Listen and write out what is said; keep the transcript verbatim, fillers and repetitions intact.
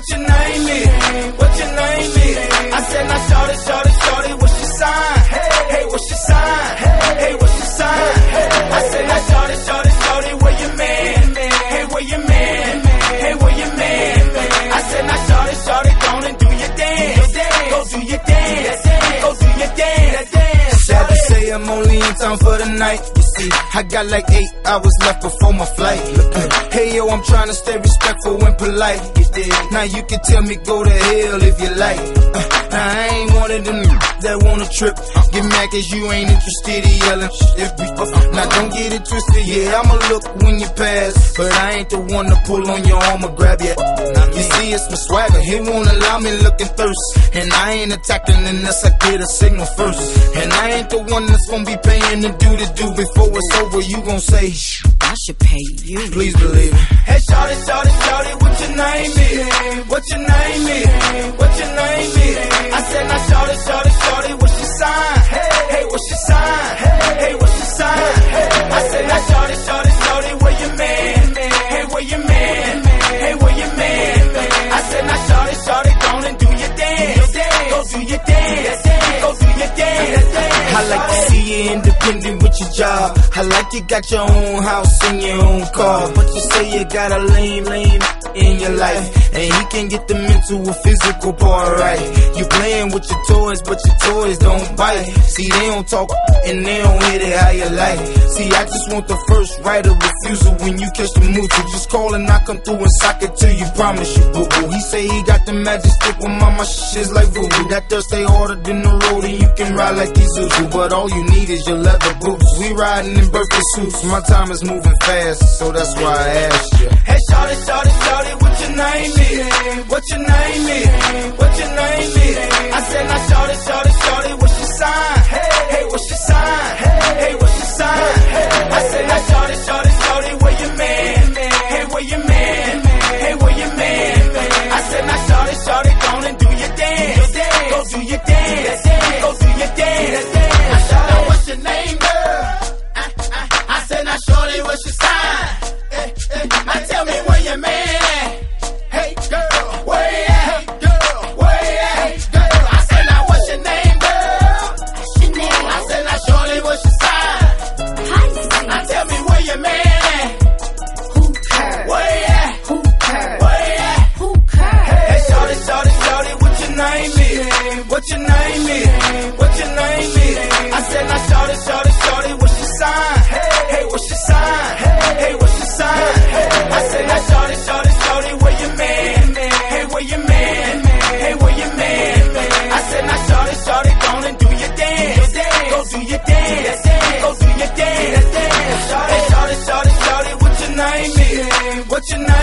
what your name is? What your name is? I said, now shorty, shorty, shorty, what's your sign? Hey, what's your sign? Hey, what's your sign? I said, now shorty, shorty, shorty, where your man? Hey, where your man? Hey, where your man? I said, now shorty, shorty, go and do your dance. Go do your dance. Go do your dance. Sad to say I'm only in town for the night. You see, I got like eight hours left before my flight. Look, hey yo, I'm trying to stay respectful and polite. Now you can tell me go to hell if you like. Uh, now I ain't one of them that wanna trip. Get mad cause you ain't interested in yelling. If we, uh, now don't get it twisted. Yeah, I'ma look when you pass, but I ain't the one to pull on your arm or grab you. You see, it's my swagger. He won't allow me looking thirst, and I ain't attacking unless I get a signal first. And I ain't the one that's gonna be paying the due to do before it's over. You gon' say, shh, I should pay you. Please believe it. Hey, shorty, shorty, shorty, what your name is? What your name is? What your name is? I said, now shorty, shorty, shorty, what's your sign? Hey, what's your sign? Hey, what's your sign? I said, now shorty, shorty, shorty, where your man? Hey, where your man? Hey, where your man? I said, now shorty, shorty, go and do your dance. Go do your dance. Go do your dance. I like to see you independent with your job. I like you got your own house and your own car, but you say you got a lame, lame in your life, and he can get the mental or physical part right. You playing with your toys, but your toys don't bite. See, they don't talk and they don't hit it how you like. See, I just want the first right of refusal when you catch the move. So just call and I come through and sock it till you promise you boo boo. He say he got the magic stick with mama shit's like voodoo. That dirt stay harder than the road and you can ride like Isuzu, but all you need is your leather boots. We riding in birthday suits. My time is moving fast, so that's why I asked you. Hey, shorty, shorty, shorty, what your name is? What your name is? What your name is? I said, now shorty, shorty, shorty, what's your sign? Hey, what's your sign? Hey, what's your sign? I said, now shorty, shorty, shorty, where your man? Hey, where your man? Hey, where your man? I said, now shorty, shorty, go and do your dance. Go do your dance. Go do your dance. I said, now what's your name, girl? I, I, I said, now shorty, what's your sign? Now tell me where your man at. Hey girl, where you at? Hey girl, where you at? Hey girl, I said, now what's your name, girl? What's your name? I said, now shorty, what's your sign? Hi. Now tell me where your man at. Who cares? Where you at? Who cares? Where you at? Who cares? Hey shorty, shorty, shorty, what your name is? What your name is? What your name is? I said, now shorty, shorty, shorty, what's your sign? Hey, what's your sign? Hey, what's your sign? I said, now shorty, shorty, shorty, where your man? Hey, where your man? Hey, where your man? I said, now shorty, shorty, go and do your dance. Go do your dance. Go do your dance. Hey, shorty, shorty, shorty, what your name is? What your name